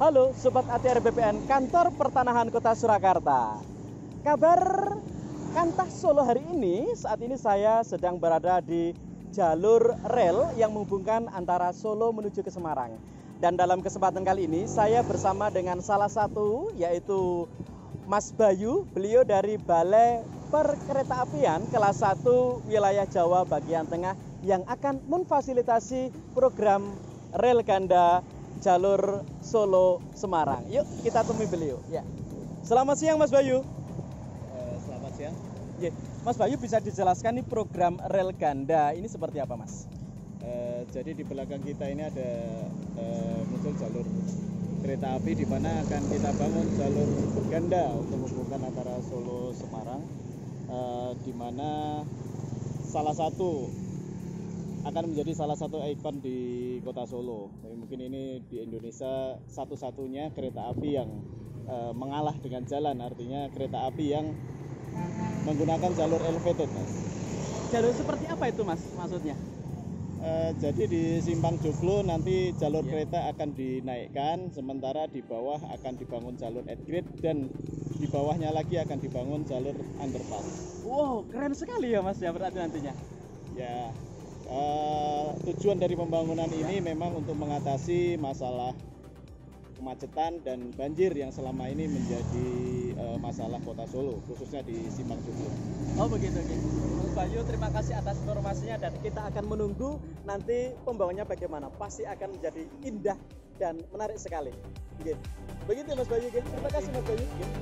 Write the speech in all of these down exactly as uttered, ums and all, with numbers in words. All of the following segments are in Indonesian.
Halo Sobat A T R B P N Kantor Pertanahan Kota Surakarta. Kabar Kantas Solo hari ini, saat ini saya sedang berada di jalur rel yang menghubungkan antara Solo menuju ke Semarang. Dan dalam kesempatan kali ini saya bersama dengan salah satu, yaitu Mas Bayu. Beliau dari Balai Perkeretaapian kelas satu wilayah Jawa bagian tengah yang akan memfasilitasi program rel ganda jalur Solo Semarang. Yuk kita temui beliau. Ya. Selamat siang Mas Bayu. Uh, selamat siang. Ya. Mas Bayu, bisa dijelaskan nih program rel ganda ini seperti apa Mas? Uh, jadi di belakang kita ini ada uh, muncul jalur kereta api di mana akan kita bangun jalur ganda untuk menghubungkan antara Solo Semarang, uh, di mana salah satu akan menjadi salah satu ikon di kota Solo. Mungkin ini di Indonesia satu-satunya kereta api yang e, mengalah dengan jalan, artinya kereta api yang menggunakan jalur elevated, Mas. Jalur seperti apa itu Mas maksudnya? E, jadi di Simpang Joglo nanti jalur yeah. kereta akan dinaikkan, sementara di bawah akan dibangun jalur upgrade dan di bawahnya lagi akan dibangun jalur underpass. Wow, keren sekali ya Mas ya berarti nantinya. Ya. Uh, tujuan dari pembangunan ini memang untuk mengatasi masalah kemacetan dan banjir yang selama ini menjadi uh, masalah kota Solo, khususnya di Simpang Joglo. Oh begitu, oke. Mas Bayu, terima kasih atas informasinya dan kita akan menunggu nanti pembangunannya bagaimana. Pasti akan menjadi indah dan menarik sekali. Oke. Begitu Mas Bayu, oke. Terima kasih Mas Bayu. Oke.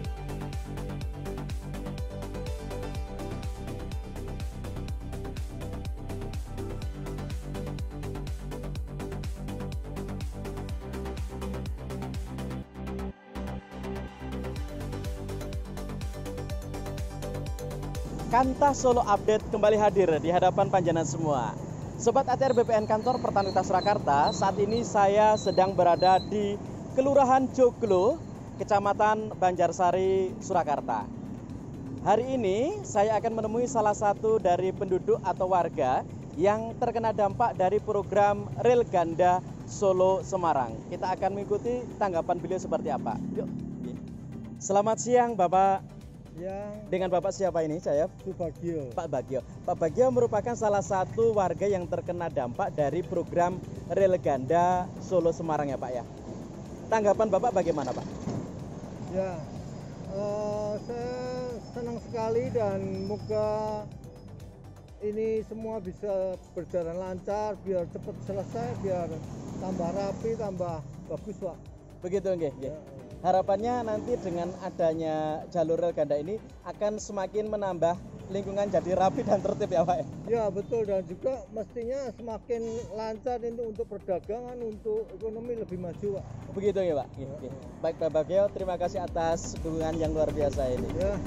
Kantas Solo Update kembali hadir di hadapan panjenengan semua. Sobat A T R B P N Kantor Pertanahan Kota Surakarta, saat ini saya sedang berada di Kelurahan Joglo, Kecamatan Banjarsari, Surakarta. Hari ini saya akan menemui salah satu dari penduduk atau warga yang terkena dampak dari program rel ganda Solo Semarang. Kita akan mengikuti tanggapan beliau seperti apa. Yuk. Selamat siang Bapak. Ya. Dengan Bapak siapa ini saya? Subagio. Pak Bagio. Pak Bagio merupakan salah satu warga yang terkena dampak dari program rel ganda Solo Semarang ya Pak ya. Tanggapan Bapak bagaimana Pak? Ya, uh, saya senang sekali dan moga ini semua bisa berjalan lancar, biar cepat selesai, biar tambah rapi, tambah bagus Pak. Begitu nggih. Ya. Harapannya nanti dengan adanya jalur rel ganda ini akan semakin menambah lingkungan jadi rapi dan tertib ya Pak ya? Ya betul, dan juga mestinya semakin lancar itu untuk perdagangan, untuk ekonomi lebih maju Pak. Begitu ya Pak? Ya. Ya. Baik Pak Bagio, terima kasih atas dukungan yang luar biasa ini. Ya.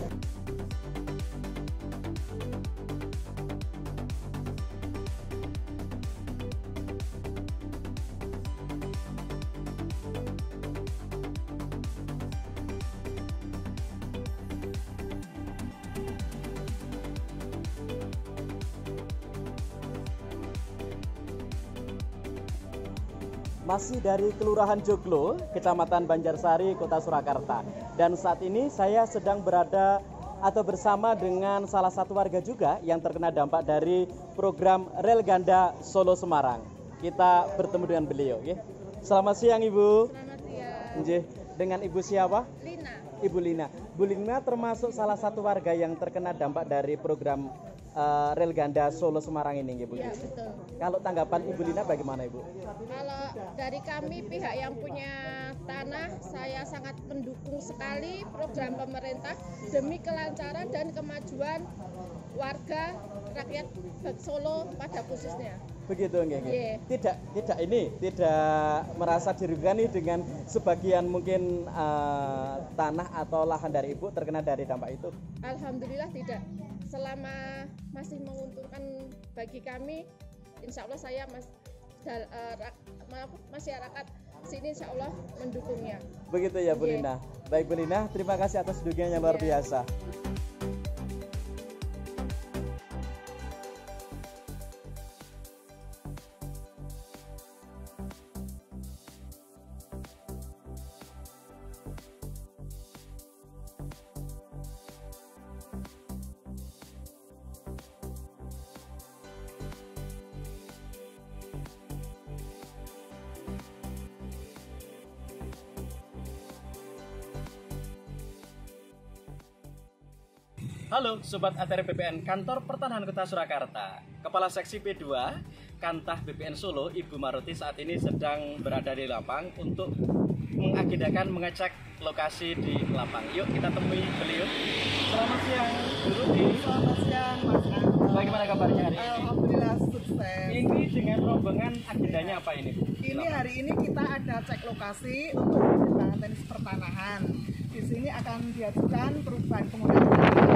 Masih dari Kelurahan Joglo, Kecamatan Banjarsari, Kota Surakarta. Dan saat ini saya sedang berada atau bersama dengan salah satu warga juga yang terkena dampak dari program rel ganda Solo Semarang. Kita bertemu dengan beliau, ya. Selamat siang Ibu. Selamat siang. Nggih, dengan Ibu siapa? Lina. Ibu Lina. Bu Lina termasuk salah satu warga yang terkena dampak dari program uh, rel ganda Solo Semarang ini, Ibu. Ya betul. Kalau tanggapan Ibu Lina bagaimana Ibu? Kalau dari kami pihak yang punya tanah, saya sangat mendukung sekali program pemerintah demi kelancaran dan kemajuan warga rakyat Solo pada khususnya. Begitu nggih. Yeah. Tidak tidak ini tidak merasa dirugikan nih dengan sebagian mungkin uh, tanah atau lahan dari Ibu terkena dari dampak itu? Alhamdulillah tidak. Selama masih menguntungkan bagi kami, insya Allah saya mas, dal, uh, rak, masyarakat sini insya Allah mendukungnya. Begitu ya Bu Yeah. Lina. Baik Bu Lina, terima kasih atas dukungan yang luar Yeah. biasa. Halo Sobat A T R B P N Kantor Pertanahan Kota Surakarta. Kepala Seksi P dua Kantah B P N Solo, Ibu Maruti saat ini sedang berada di lapang untuk mengagendakan mengecek lokasi di lapang. Yuk kita temui beliau. Selamat siang Guru di. Selamat siang Mas Anto. Bagaimana kabarnya hari ini? Alhamdulillah sukses. Ini dengan rombongan agendanya apa ini? Ini hari ini kita ada cek lokasi untuk penerbangan teknis pertanahan. Di sini akan diajukan perubahan penggunaan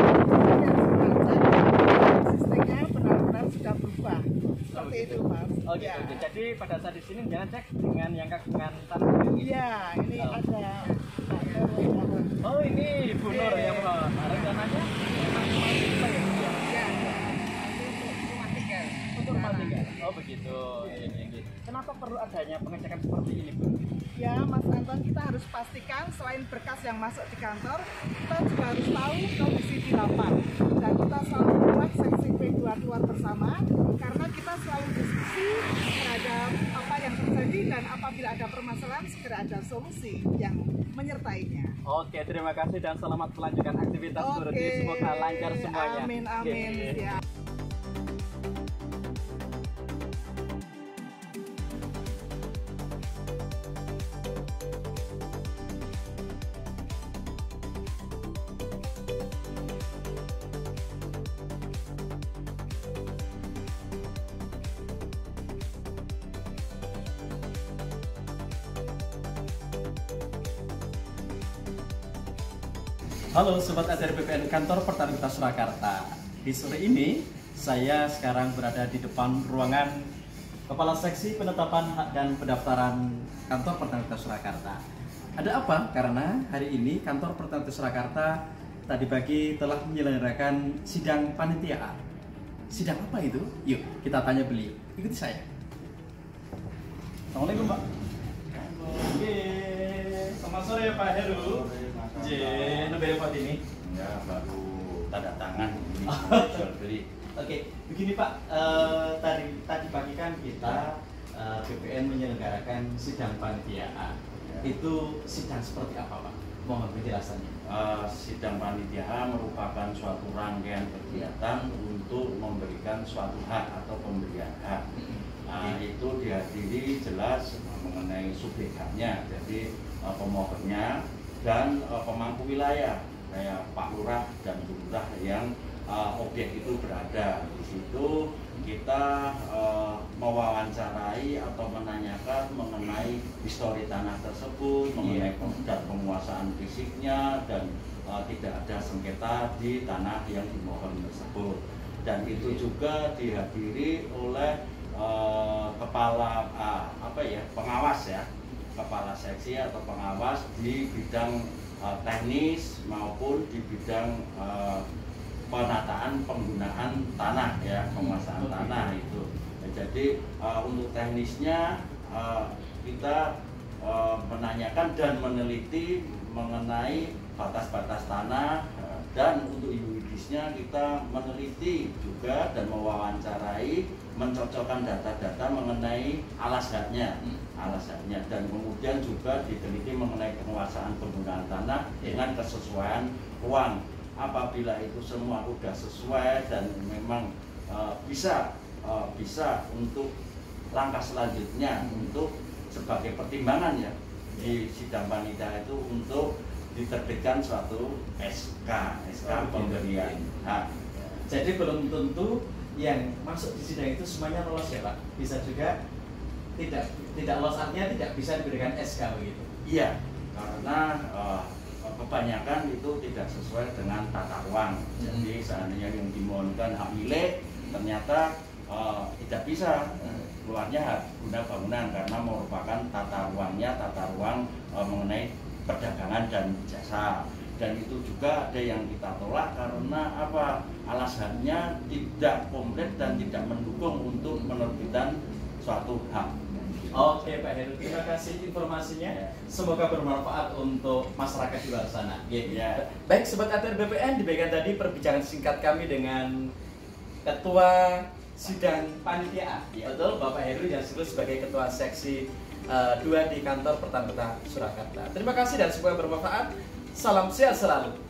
sistemnya benar-benar sudah berubah. Seperti itu Mas. Oh gitu. Ya. Jadi pada saat di sini jangan cek dengan yang kagungan tanah. Iya, ini Oh. ada Pak Heru. Oh ini Bu Nur Iya. yang mau rencananya memang apa ya? Ya, nanti untuk rumah tinggal. Untuk rumah tinggal. Oh begitu. Ini, ini. Kenapa perlu adanya pengecekan seperti ini, Bu? Ya, Mas Anton, kita harus pastikan selain berkas yang masuk di kantor, kita juga harus tahu kondisi di lapang. Dan kita selalu membuat seksi P dua keluar bersama, karena kita selalu diskusi terhadap apa yang terjadi dan apabila ada permasalahan segera ada solusi yang menyertainya. Oke, terima kasih dan selamat melanjutkan aktivitas Guru di. Semoga lancar semuanya. Amin, amin. Oke. Ya. Halo Sobat A T R B P N Kantor Pertanahan Kota Surakarta. Di sore ini saya sekarang berada di depan ruangan Kepala Seksi Penetapan Hak dan Pendaftaran Kantor Pertanahan Kota Surakarta. Ada apa? Karena hari ini Kantor Pertanahan Kota Surakarta tadi pagi telah menyelenggarakan sidang panitia. Sidang apa itu? Yuk kita tanya beliau. Ikuti saya. Assalamualaikum Pak. Oke, selamat sore Pak Heru. J, nebel Pak ini? Ya, baru tanda tangan ini jual beli. Oke, begini Pak, eh, tadi tadi pagi kan kita eh, B P N menyelenggarakan sidang panitia. Itu sidang seperti apa Pak? Mohon penjelasannya. Eh, sidang panitia merupakan suatu rangkaian kegiatan untuk memberikan suatu hak atau pemberian hak. Nah, itu dihadiri jelas mengenai subjek haknya, jadi eh, pemohonnya dan uh, pemangku wilayah kayak Pak Lurah dan Bu Lurah yang uh, objek itu berada di situ. Kita uh, mewawancarai atau menanyakan mengenai histori tanah tersebut, mengenai dan penguasaan fisiknya, dan uh, tidak ada sengketa di tanah yang dimohon tersebut. Dan itu juga dihadiri oleh uh, kepala uh, apa ya pengawas ya. Kepala seksi atau pengawas di bidang uh, teknis maupun di bidang uh, penataan penggunaan tanah ya, penguasaan tanah itu. Ya, jadi uh, untuk teknisnya uh, kita uh, menanyakan dan meneliti mengenai batas-batas tanah, uh, dan untuk yuridisnya kita meneliti juga dan mewawancarai, mencocokkan data-data mengenai alas haknya, alas haknya, dan kemudian juga diteliti mengenai penguasaan penggunaan tanah dengan kesesuaian uang. Apabila itu semua sudah sesuai dan memang uh, bisa uh, bisa untuk langkah selanjutnya untuk sebagai pertimbangan ya di sidang panitia itu untuk diterbitkan suatu S K, S K pemberian hak. Jadi belum tentu yang masuk di sidang itu semuanya lolos ya Pak. Bisa juga tidak tidak lolos, artinya tidak bisa diberikan S K begitu. Iya, karena uh, kebanyakan itu tidak sesuai dengan tata ruang. Jadi seandainya yang dimohonkan hak milik ternyata uh, tidak bisa uh, keluarnya hak guna bangunan karena merupakan tata ruangnya tata ruang uh, mengenai perdagangan dan jasa. Dan itu juga ada yang kita tolak karena apa? Alas haknya tidak komplit dan tidak mendukung untuk penerbitan suatu hak. Oke Pak Heru, terima kasih informasinya. Semoga bermanfaat untuk masyarakat di luar sana. Ya. Baik Sobat A T R B P N, demikian tadi perbincangan singkat kami dengan Ketua Sidang Panitia. Ya. Betul, Bapak Heru yang sebagai Ketua Seksi uh, dua di Kantor Pertanahan Kota Surakarta. Terima kasih dan semoga bermanfaat. Salam sehat selalu.